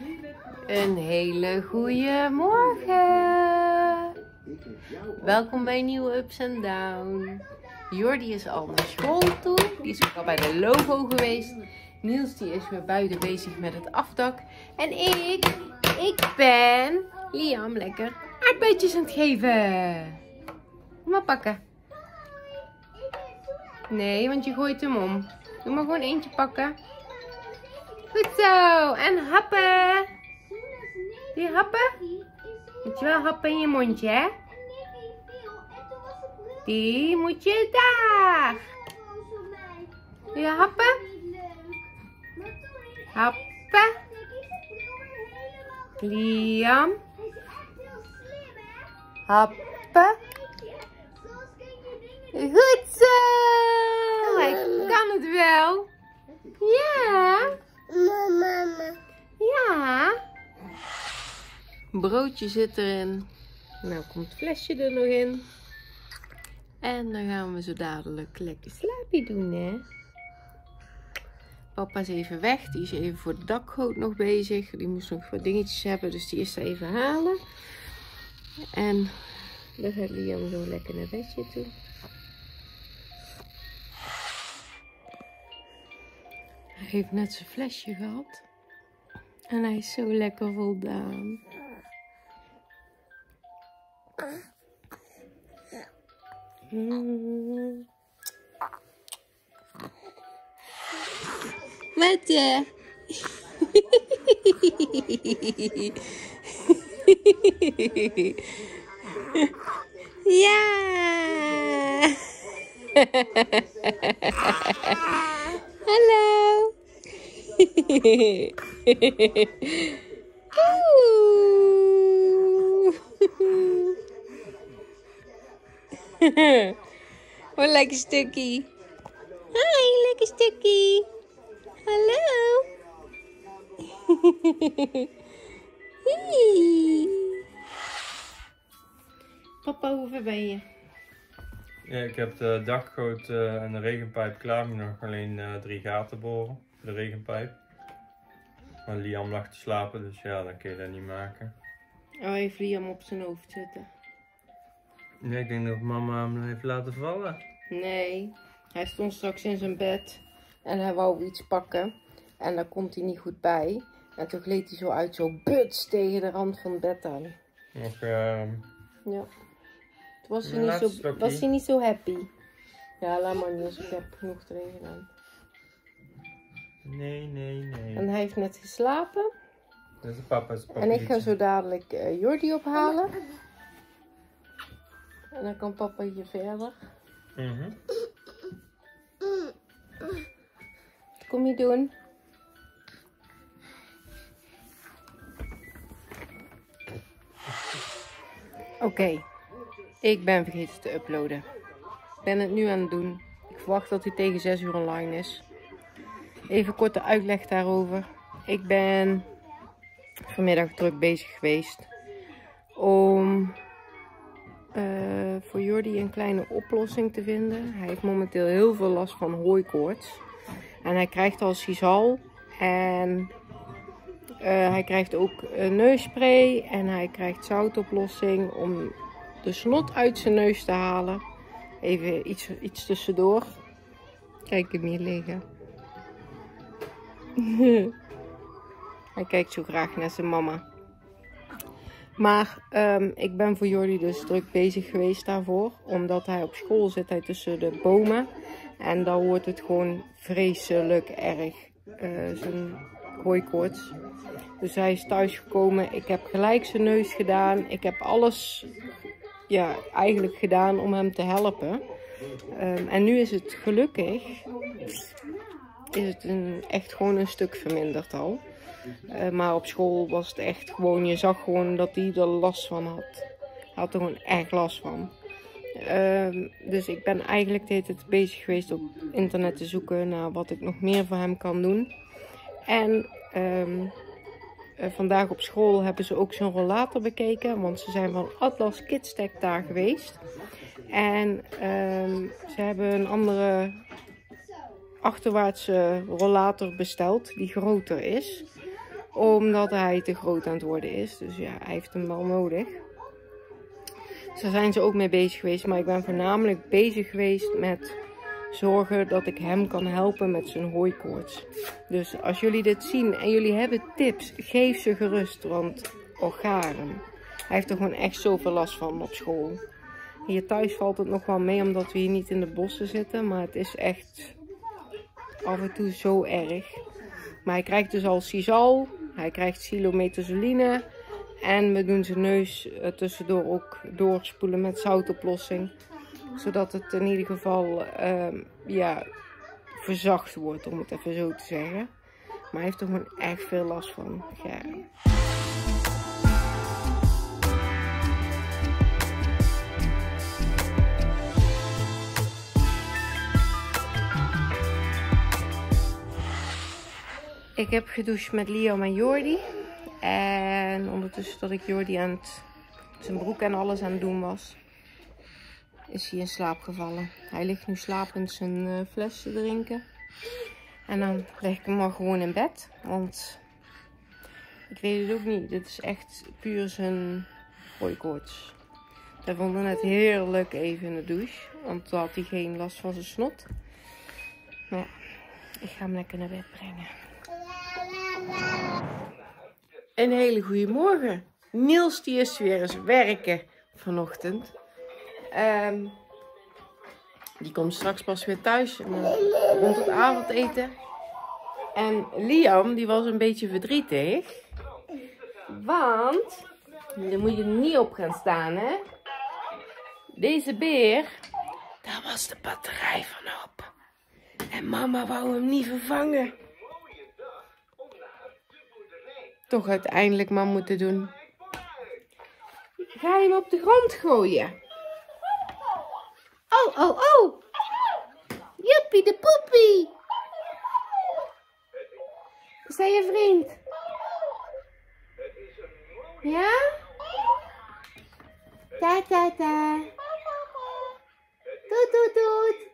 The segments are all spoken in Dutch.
Een hele goede morgen. Welkom bij nieuwe Ups en Down. Jordi is al naar school toe. Die is ook al bij de logo geweest. Niels die is weer buiten bezig met het afdak. En ik ben Liam lekker aardbeidjes aan het geven. Kom maar pakken. Nee, want je gooit hem om. Doe maar gewoon eentje pakken. Goed zo. En happen. Wil je happen? Moet je wel happen in je mondje, hè? Die moet je daar. Wil je happen? Happen. Liam. Happen. Goed zo. Hij kan het wel. Ja. Mama. Ja. Broodje zit erin. Nou komt het flesje er nog in. En dan gaan we zo dadelijk lekker slaapje doen, hè. Papa is even weg. Die is even voor de dakgoot nog bezig. Die moest nog wat dingetjes hebben, dus die is er even halen. En dan gaat Liam zo lekker naar bedje toe. Hij heeft net zijn flesje gehad. En hij is zo lekker voldaan. Wat ja. Hallo. Oh, lekker stukkie. Hi, lekker stukkie. Hallo. Papa, hoe ver ben je? Ja, ik heb de dakgoot en de regenpijp klaar. Ik moet nog alleen 3 gaten boren voor de regenpijp. Maar Liam lag te slapen, dus ja, dan kun je dat niet maken. Oh, heeft Liam op zijn hoofd zitten? Nee, ik denk dat mama hem heeft laten vallen. Nee, hij stond straks in zijn bed en hij wou iets pakken. En daar komt hij niet goed bij. En toen gleed hij zo uit, zo buts tegen de rand van het bed aan. Nog, Ja. Toen Laatste was hij niet zo happy. Ja, laat maar Niels, ik heb genoeg erin gedaan. nee. En hij heeft net geslapen. Dat is de papa. En ik ga zo dadelijk Jordi ophalen. En dan kan papa hier verder. Wat kom je doen? Oké, ik ben vergeten te uploaden. Ik ben het nu aan het doen. Ik verwacht dat hij tegen 6 uur online is. Even korte uitleg daarover. Ik ben vanmiddag druk bezig geweest om voor Jordi een kleine oplossing te vinden. Hij heeft momenteel heel veel last van hooikoorts. En hij krijgt al sisal. En hij krijgt ook neusspray. En hij krijgt zoutoplossing om de snot uit zijn neus te halen. Even iets tussendoor. Kijk hem hier liggen. Hij kijkt zo graag naar zijn mama. Maar ik ben voor Jordi dus druk bezig geweest daarvoor. Omdat hij op school zit, hij tussen de bomen. En dan wordt het gewoon vreselijk erg. Zijn hooikoorts. Dus hij is thuisgekomen. Ik heb gelijk zijn neus gedaan. Ik heb alles eigenlijk gedaan om hem te helpen. En nu is het gelukkig. Is het echt gewoon een stuk verminderd al. Maar op school was het echt gewoon, je zag gewoon dat hij er last van had. Hij had er gewoon echt last van. Dus ik ben eigenlijk de hele tijd bezig geweest op internet te zoeken naar wat ik nog meer voor hem kan doen. En vandaag op school hebben ze ook zijn rollator bekeken, want ze zijn van Atlas Kids Tech daar geweest. En ze hebben een andere achterwaartse rollator besteld die groter is. Omdat hij te groot aan het worden is. Dus ja, hij heeft hem wel nodig. Dus daar zijn ze ook mee bezig geweest. Maar ik ben voornamelijk bezig geweest met zorgen dat ik hem kan helpen met zijn hooikoorts. Dus als jullie dit zien en jullie hebben tips, geef ze gerust. Want Garen, hij heeft er gewoon echt zoveel last van op school. Hier thuis valt het nog wel mee omdat we hier niet in de bossen zitten. Maar het is echt af en toe zo erg. Maar hij krijgt dus al Sisal. Hij krijgt silometazoline. En we doen zijn neus tussendoor ook doorspoelen met zoutoplossing. Zodat het in ieder geval ja, verzacht wordt, om het even zo te zeggen. Maar hij heeft er gewoon echt veel last van. Ja. Ik heb gedoucht met Liam en Jordi. En ondertussen dat ik Jordi aan zijn broek en alles aan het doen was, is hij in slaap gevallen. Hij ligt nu slapend zijn fles te drinken. En dan leg ik hem maar gewoon in bed. Want ik weet het ook niet. Dit is echt puur zijn hooikoorts. Hij vond het net heerlijk even in de douche. Want dan had hij geen last van zijn snot. Maar ja, ik ga hem lekker naar bed brengen. Een hele goede morgen. Niels die is weer eens werken vanochtend. Die komt straks pas weer thuis rond het avondeten. En Liam die was een beetje verdrietig. Want, daar moet je niet op gaan staan, hè. Deze beer, daar was de batterij van op. En mama wou hem niet vervangen. Toch uiteindelijk maar moeten doen. Ga je hem op de grond gooien? Oh, oh, oh. Joepie de poepie. Is dat je vriend? Ja? Ta ta ta. Toet toet toet.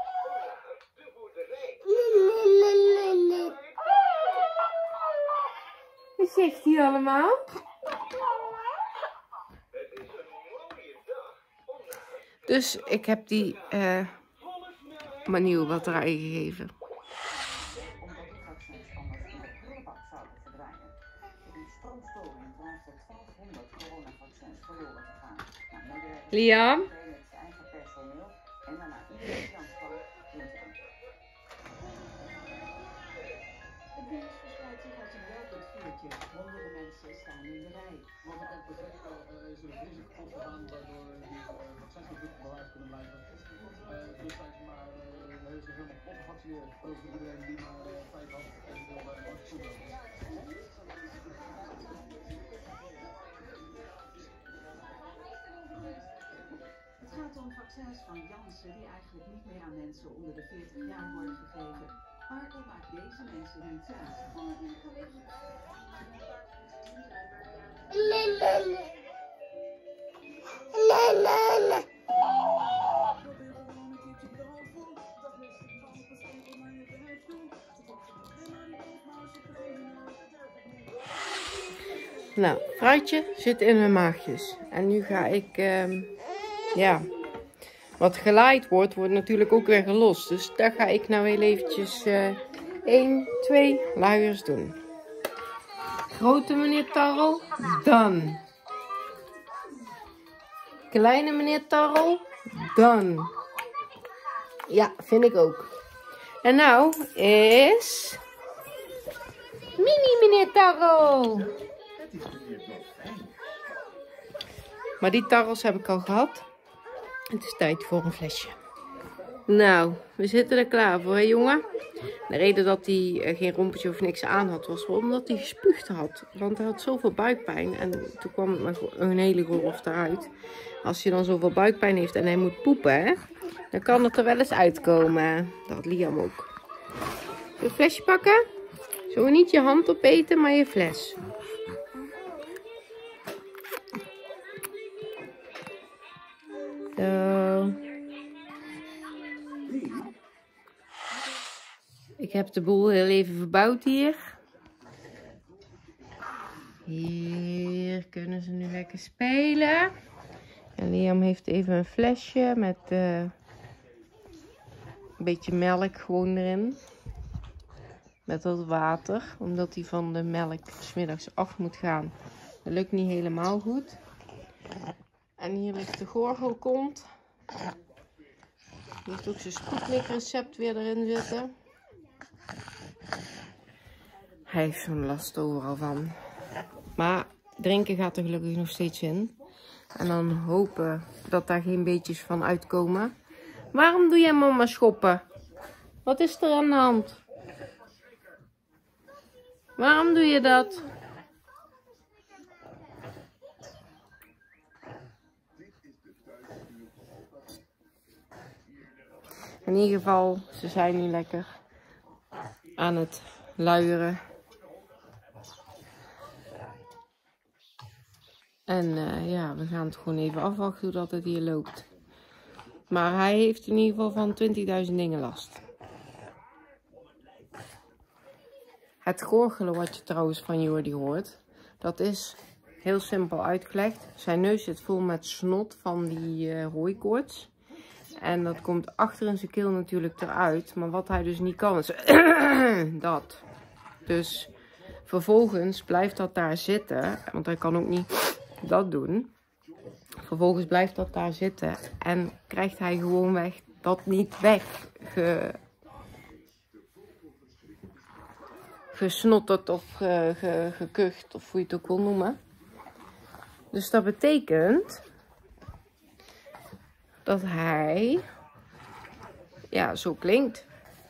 Wat zegt hij allemaal? Dus ik heb die maar nieuwe batterij gegeven. Liam? Honderden mensen staan in de rij. Wat ik ook begreep is er een risico opgedaan waardoor die vaccins nog niet bewaard kunnen blijven. Dus hij is maar heeft zich helemaal opgevaccineerd. Over iedereen die maar tijd had en wilde arts toedoen. Het gaat om vaccins van Janssen die eigenlijk niet meer aan mensen onder de 40 jaar worden gegeven. Maar dat maakt deze mensen niet uit. Nou, fruitje zit in hun maagjes. En nu ga ik, ja, wat gelaaid wordt, wordt natuurlijk ook weer gelost. Dus daar ga ik nou heel eventjes 1, 2 luiers doen. Grote meneer Tarrel, done. Kleine meneer Tarrel, done. Ja, vind ik ook. En nou is mini meneer Tarrel. Maar die tarrels heb ik al gehad. Het is tijd voor een flesje. Nou, we zitten er klaar voor, hè jongen? De reden dat hij geen rompertje of niks aan had, was wel omdat hij gespuugd had. Want hij had zoveel buikpijn en toen kwam het maar een hele golf eruit. Als je dan zoveel buikpijn heeft en hij moet poepen, hè, dan kan het er wel eens uitkomen. Dat had Liam ook. Zullen we een flesje pakken? Zo niet je hand opeten, maar je fles. Zo. Ik heb de boel heel even verbouwd hier. Hier kunnen ze nu lekker spelen. En Liam heeft even een flesje met een beetje melk gewoon erin. Met wat water, omdat hij van de melk 's middags af moet gaan. Dat lukt niet helemaal goed. En hier ligt de gorgelkont. Die heeft ook zijn Sputnik recept weer erin zitten. Hij heeft zo'n last overal van. Maar drinken gaat er gelukkig nog steeds in. En dan hopen dat daar geen beetjes van uitkomen. Waarom doe jij mama schoppen? Wat is er aan de hand? Waarom doe je dat? In ieder geval, ze zijn nu lekker aan het luieren. En ja, we gaan het gewoon even afwachten hoe dat het hier loopt. Maar hij heeft in ieder geval van 20.000 dingen last. Het gorgelen wat je trouwens van Jordi hoort, dat is heel simpel uitgelegd. Zijn neus zit vol met snot van die hooikoorts. En dat komt achter in zijn keel natuurlijk eruit. Maar wat hij dus niet kan is dat. Dus vervolgens blijft dat daar zitten. Want hij kan ook niet dat doen. Vervolgens blijft dat daar zitten. En krijgt hij gewoonweg dat niet gesnotterd of gekucht. Of hoe je het ook wil noemen. Dus dat betekent dat hij ja, zo klinkt.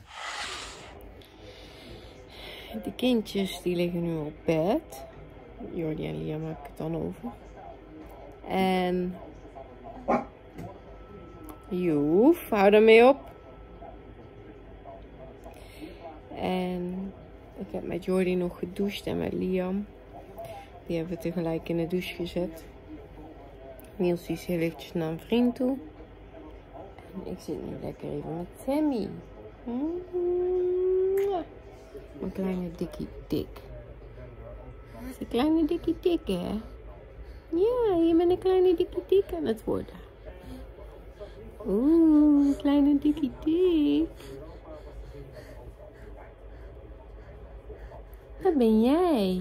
De kindjes die liggen nu op bed. Jordi en Liam heb ik het dan over. En Joef, hou ermee op. En ik heb met Jordi nog gedoucht en met Liam. Die hebben we tegelijk in de douche gezet. Niels die is heel eventjes naar een vriend toe. En ik zit nu lekker even met Sammy. Een kleine dikkie dik. Een kleine dikkie dik, hè? Ja, je bent een kleine dikkie dik aan het worden. Oeh, een kleine dikkie dik. Wat ben jij?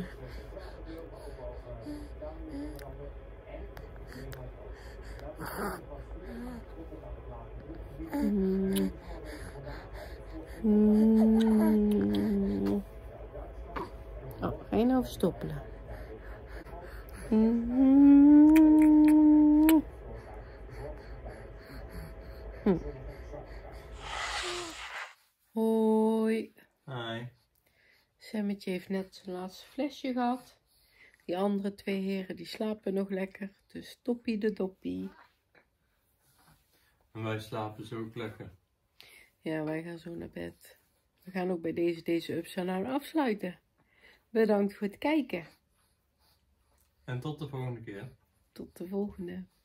Oh, ga je nou verstoppelen? Hoi. Hi. Sammetje heeft net zijn laatste flesje gehad. Die andere twee heren die slapen nog lekker. Dus toppie de doppie. En wij slapen zo ook lekker. Ja, wij gaan zo naar bed. We gaan ook bij deze Upside afsluiten. Bedankt voor het kijken. En tot de volgende keer. Tot de volgende.